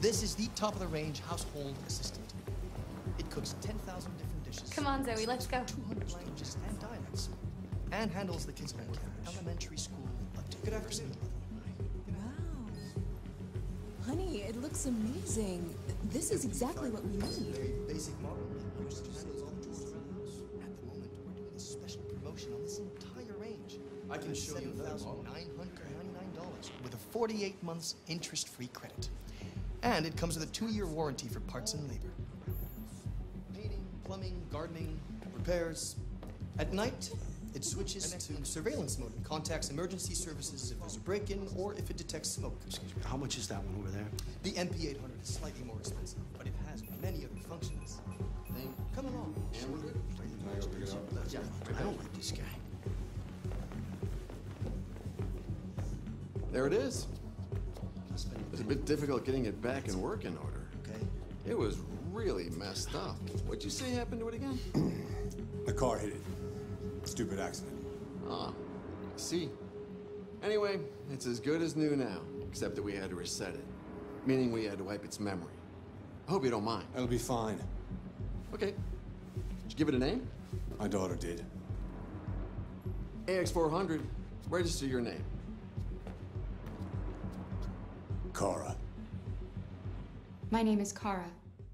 This is the top-of-the-range household assistant. It cooks 10,000 different dishes. Come on, Zoe, let's go. 200 languages and dialects. And handles the kids from elementary school up to Good afternoon. Wow. Honey, it looks amazing. This is exactly what we need. Very basic model. Used to handles all the tools around the house. At the moment, we're doing a special promotion on this entire range. I can show you another model. $7,999 with a 48 months interest-free credit. And it comes with a 2-year warranty for parts and labor. Painting, plumbing, gardening, repairs. At night, it switches to surveillance mode and contacts emergency services if there's a break-in or if it detects smoke. Excuse me, how much is that one over there? The MP800 is slightly more expensive, but it has many other functions. Come along. And we're good. Yeah, I don't like this guy. There it is. It's a bit difficult getting it back in working order. Okay. It was really messed up. What'd you say happened to it again? The car hit it. Stupid accident. Ah, I see. Anyway, it's as good as new now, except that we had to reset it. Meaning we had to wipe its memory. I hope you don't mind. It'll be fine. Okay. Did you give it a name? My daughter did. AX400. Register your name. Kara. My name is Kara.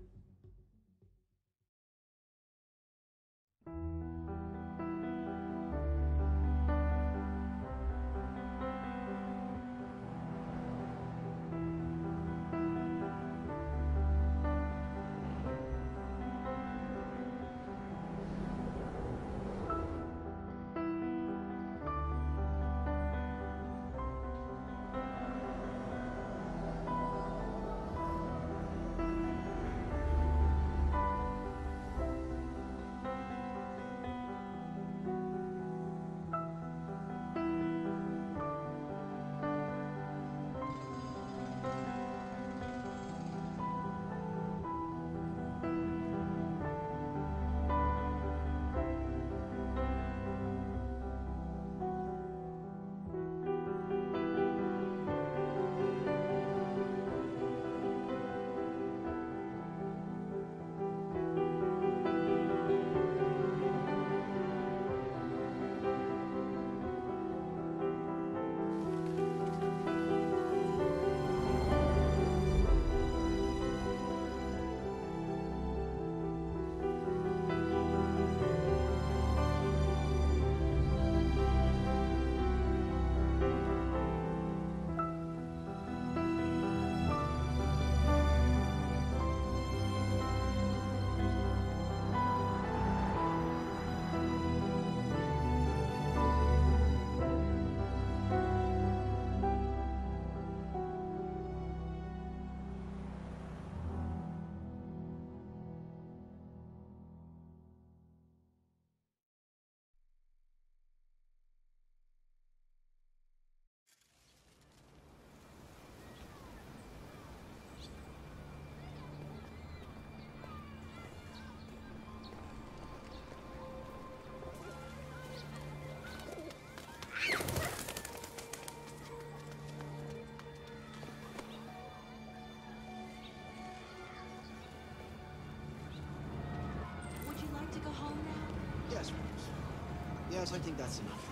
To go home now? Yes, Rose. Yes, I think that's enough.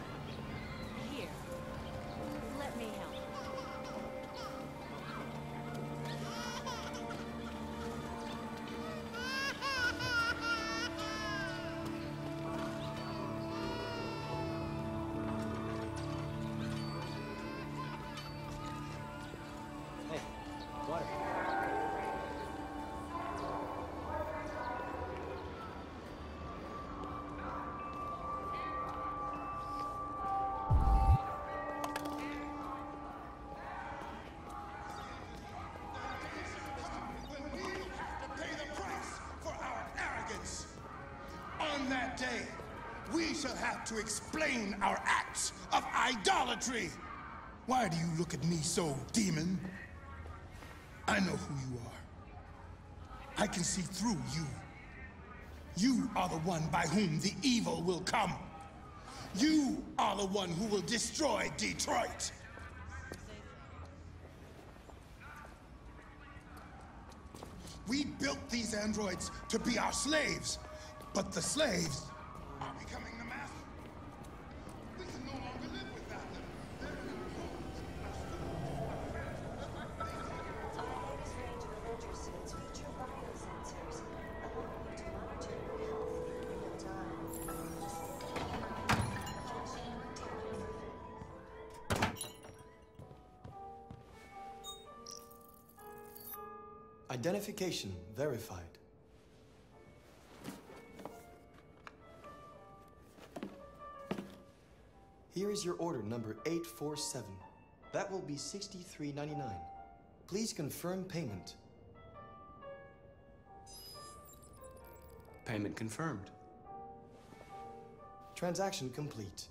Here. Let me help. Hey, water. On that day, we shall have to explain our acts of idolatry. Why do you look at me so, demon? I know who you are. I can see through you. You are the one by whom the evil will come. You are the one who will destroy Detroit. We built these androids to be our slaves, but the slaves are becoming the master. We can no longer live without them. They're an important This range of Avenger suits feature biosensors, allowing you to monitor your health in real time. Identification verified. Here is your order number 847. That will be $63.99. Please confirm payment. Payment confirmed. Transaction complete.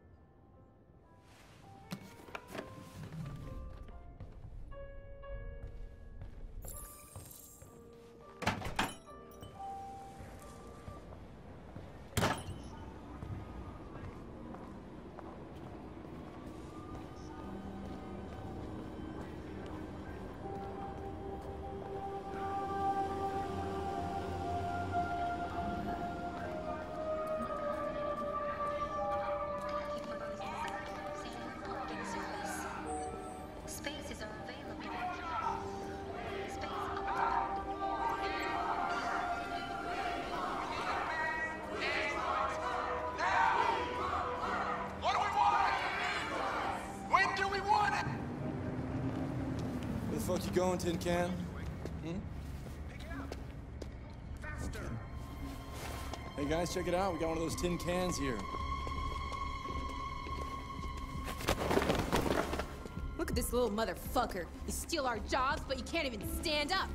Spaces are available. What do we want? When do we want it? Where the fuck you going, Tin Can? Faster. Hey guys, check it out. We got one of those tin cans here. Look at this little motherfucker. You steal our jobs, but you can't even stand up.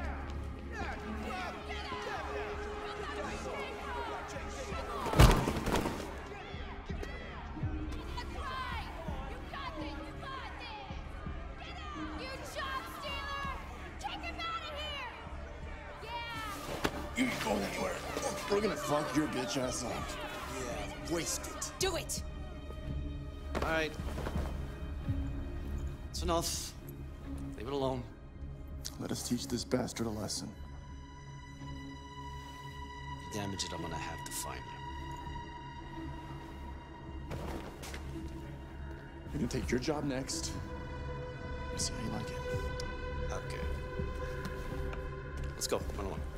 You ain't going anywhere. We're gonna fuck your bitch ass up. Yeah, waste it. Do it! All right. It's enough. Leave it alone. Let us teach this bastard a lesson. Damage it, I'm gonna have to find you. You're gonna take your job next. See how you like it. Okay. Let's go. Run along.